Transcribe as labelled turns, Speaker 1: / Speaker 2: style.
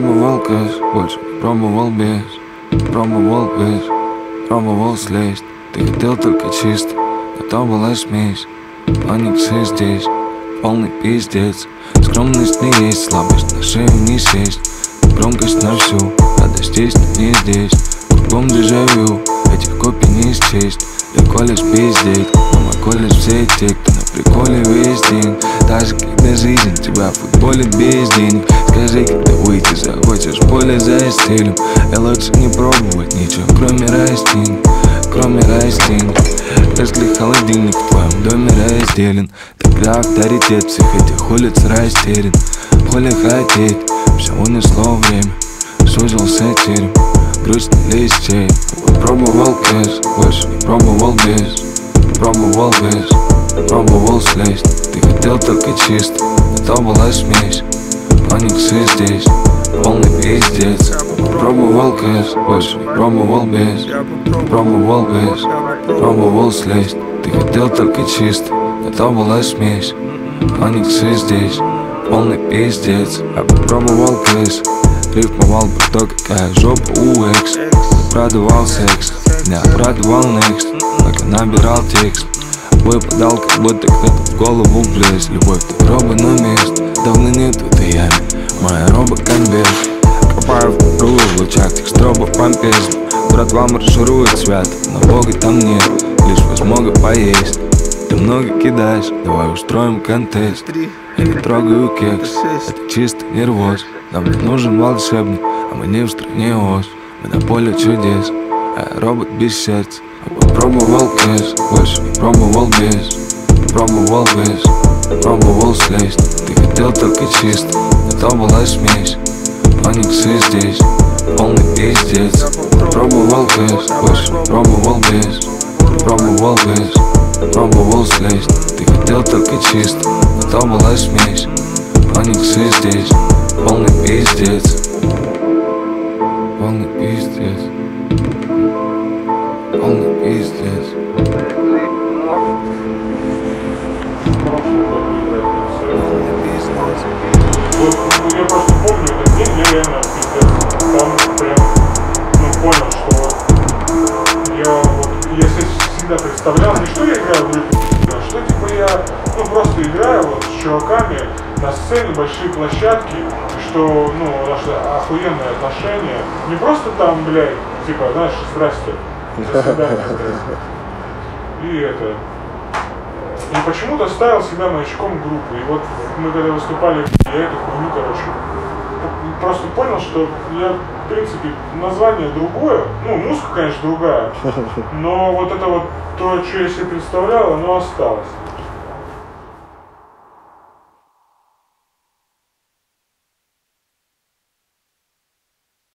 Speaker 1: Пробовал кэш, больше не пробовал без. Пробовал без, пробовал слезть. Ты хотел только чисто, но то была смесь. Аниксы здесь, полный пиздец. Скромность не есть, слабость на шею не сесть. Громкость на всю, радость есть, но не здесь. Кругом дежавю, этих копий не счесть. Легко лишь пиздеть, но могу лишь все те, кто на приколе весь день. Даже когда жизнь тебя футболит без денег. Скажи, когда выйти захочешь в поле за стилем. И лучше не пробовать ничего, кроме растений. Кроме растений. Если холодильник в твоем доме разделен, тогда авторитет всех этих улиц растерян. Хули хотеть, все унесло время, сузился терем, грусть на листе. Пробовал кэш, больше не пробовал без. Пробовал без, пробовал слезть. Ты хотел только чисто, но то была смесь. Аниксы здесь, полный пиздец. Пробовал кэш, больше не пробовал без. Пробовал без, пробовал слезть. Ты хотел только чисто, но то была смесь. Аниксы здесь, полный пиздец. Я попробовал кэш, рифмовал бы то, какая жопа у экс. Продавал секс, не обрадовал next, пока набирал текст. Выпадал, как будто кто-то в голову влез. Любовь так роба на место, давно нет в этой яме. Моя роба конверт, копаю в круг в лучах тех стробов помпезно. Братва марширует свято, но бога там нет, лишь возмога поесть. Ты много кидаешь, давай устроим контест. Я не трогаю кекс, это чисто нервоз. Нам не нужен волшебник, а мы не в стране Оз. Мы на поле чудес, а я робот без сердца. Пробовал кэш, больше не пробовал без. Пробовал без, пробовал слезть. Ты хотел только чисто, но то была смесь. Аниксы здесь, полный пиздец. Пробовал кэш, больше не пробовал без. Пробовал без, пробовал слезть. Ты хотел только чисто, но то была смесь. Аниксы здесь, полный пиздец. Полный пиздец. Полный пиздец.
Speaker 2: Я просто помню этот день, я реально пиздец. Там прям, понял, что я вот, всегда представлял, не что я играю в рыбу, а что типа я, просто играю вот с чуваками на сцене, большие площадки, что, наши охуенные отношения, не просто там, блядь, типа, знаешь, здрасте, до свидания, здрасте. И почему-то ставил себя маячком группы. И вот мы когда выступали, я эту хуйню, просто понял, что я, в принципе, название другое. Музыка, конечно, другая. Но вот это вот, то, что я себе представлял, оно осталось.